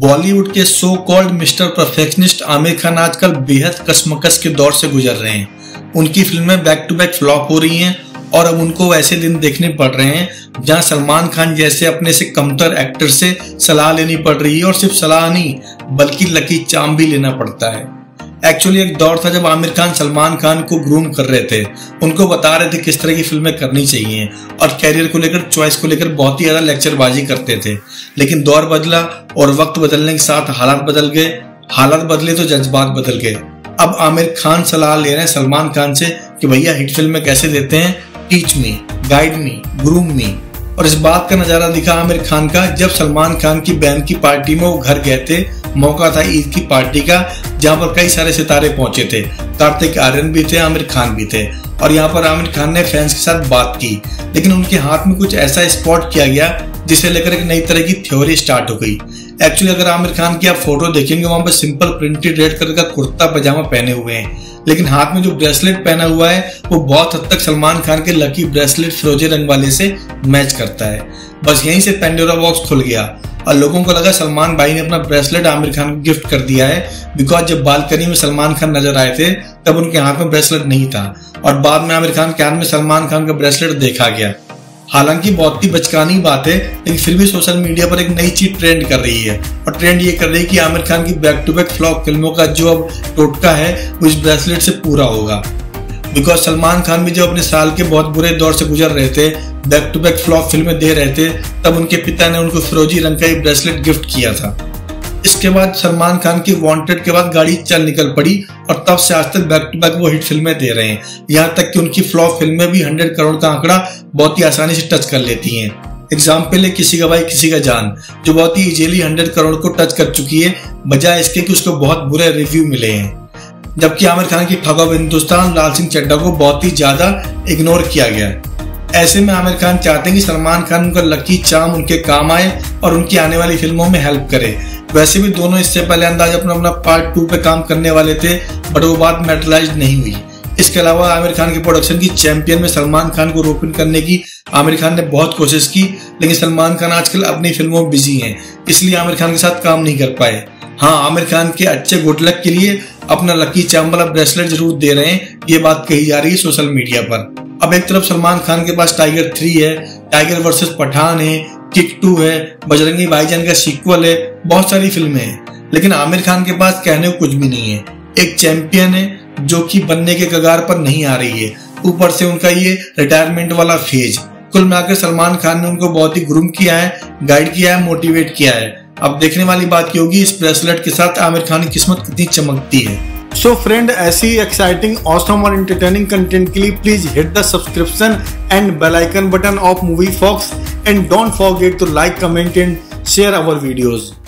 बॉलीवुड के so called mister perfectionist Aamir Khan आजकल बेहद कशमकश के दौर से गुजर रहे हैं। उनकी फिल्में बैक टू बैक फ्लॉप हो रही हैं और अब उनको ऐसे दिन देखने पड़ रहे हैं जहां सलमान खान जैसे अपने से कमतर एक्टर से सलाह लेनी पड़ रही है, और सिर्फ सलाह नहीं बल्कि लकी चार्म भी लेना पड़ता है। एक्चुअली एक दौर था जब आमिर खान सलमान खान को ग्रूम कर रहे थे, उनको बता रहे थे किस तरह की फिल्में करनी चाहिए और कैरियर को लेकर, चॉइस को लेकर बहुत ही ज्यादा लेक्चरबाजी करते थे। लेकिन दौर बदला और वक्त बदलने के साथ हालात बदल गए, हालात बदले तो जज्बात बदल गए। अब आमिर खान सलाह ले रहे हैं सलमान खान से कि भैया हिट फिल्में कैसे देते हैं, teach me, guide me, groom me. और इस बात का नजारा दिखा आमिर खान का जब सलमान खान की बहन की पार्टी में वो घर गए थे। मौका था ईद की पार्टी का, जहां पर कई सारे सितारे पहुंचे थे। कार्तिक आर्यन भी थे, आमिर खान भी थे, और यहाँ पर आमिर खान ने फैंस के साथ बात की। लेकिन उनके हाथ में कुछ ऐसा स्पॉट किया गया जिसे लेकर एक नई तरह की थ्योरी स्टार्ट हो गई। एक्चुअली अगर आमिर खान की आप फोटो देखेंगे, वहां पर सिंपल प्रिंटेड रेड कलर का कुर्ता पजामा पहने हुए हैं, लेकिन हाथ में जो ब्रेसलेट पहना हुआ है वो बहुत हद तक सलमान खान के लकी ब्रेसलेट फिरोजी रंग वाले से मैच करता है। बस यहीं से पेंडोरा बॉक्स खुल गया और लोगों को लगा सलमान भाई ने अपना ब्रेसलेट आमिर खान को गिफ्ट कर दिया है, बिकॉज जब बालकनी में सलमान खान नजर आए थे तब उनके हाथ में ब्रेसलेट नहीं था और बाद में आमिर खान के हाथ में सलमान खान का ब्रेसलेट देखा गया। हालांकि बहुत ही बचकानी बात है, लेकिन फिर भी सोशल मीडिया पर एक नई चीज ट्रेंड कर रही है, और ट्रेंड ये कर रही है कि आमिर खान की बैक टू बैक फ्लॉप फिल्मों का जो अब टोटका है वो इस ब्रेसलेट से पूरा होगा। बिकॉज सलमान खान भी जब अपने साल के बहुत बुरे दौर से गुजर रहे थे, बैक टू बैक फ्लॉप फिल्में दे रहे थे, तब उनके पिता ने उनको फिरोजी रंग का एक ब्रेसलेट गिफ्ट किया था। इसके बाद सलमान खान की वांटेड के बाद गाड़ी चल निकल पड़ी और तब से आज तक बैक टू बैक वो हिट फिल्में दे रहे हैं। यहाँ तक कि उनकी फ्लॉप फिल्में भी 100 करोड़ का आंकड़ा बहुत ही आसानी से टच कर लेती हैं। एग्जाम्पल है किसी का भाई किसी का जान, जो बहुत ही इजीली 100 करोड़ को टच कर चुकी है, बजाय इसके कि उसको बहुत बुरे रिव्यू मिले हैं। जबकि आमिर खान की ठग ऑफ हिंदुस्तान, लाल सिंह चड्ढा को बहुत ही ज्यादा इग्नोर किया गया। ऐसे में आमिर खान चाहते हैं कि सलमान खान उनका लकी चार्म उनके काम आए और उनकी आने वाली फिल्मों में हेल्प करे। वैसे भी दोनों इससे पहले अंदाज अपना पार्ट 2 पे काम करने वाले थे, बट वो बात मैटरलाइज नहीं हुई। इसके अलावा आमिर खान की प्रोडक्शन की चैंपियन में सलमान खान को रोक इन करने की आमिर खान ने बहुत कोशिश की, लेकिन सलमान खान आजकल अपनी फिल्मों में बिजी हैं, इसलिए आमिर खान के साथ काम नहीं कर पाए। हाँ, आमिर खान के अच्छे गुड लक के लिए अपना लकी चार्म वाला ब्रेसलेट जरूर दे रहे हैं, ये बात कही जा रही है सोशल मीडिया पर। अब एक तरफ सलमान खान के पास टाइगर 3 है, टाइगर वर्सेस पठान है, किक 2 है, बजरंगी भाईजान का सीक्वल है, बहुत सारी फिल्में हैं, लेकिन आमिर खान के पास कहने को कुछ भी नहीं है। एक चैंपियन है जो कि बनने के कगार पर नहीं आ रही है, ऊपर से उनका ये रिटायरमेंट वाला फेज। कुल मिलाकर सलमान खान ने उनको बहुत ही ग्रूम किया है, गाइड किया है, मोटिवेट किया है। अब देखने वाली बात की होगी इस ब्रेसलेट के साथ आमिर खान की किस्मत कितनी चमकती है। सो फ्रेंड, ऐसी एक्साइटिंग, ऑसम और एंटरटेनिंग कंटेंट के लिए please hit the subscription and bell icon button of Movie Fox, and don't forget to like, comment and share our videos.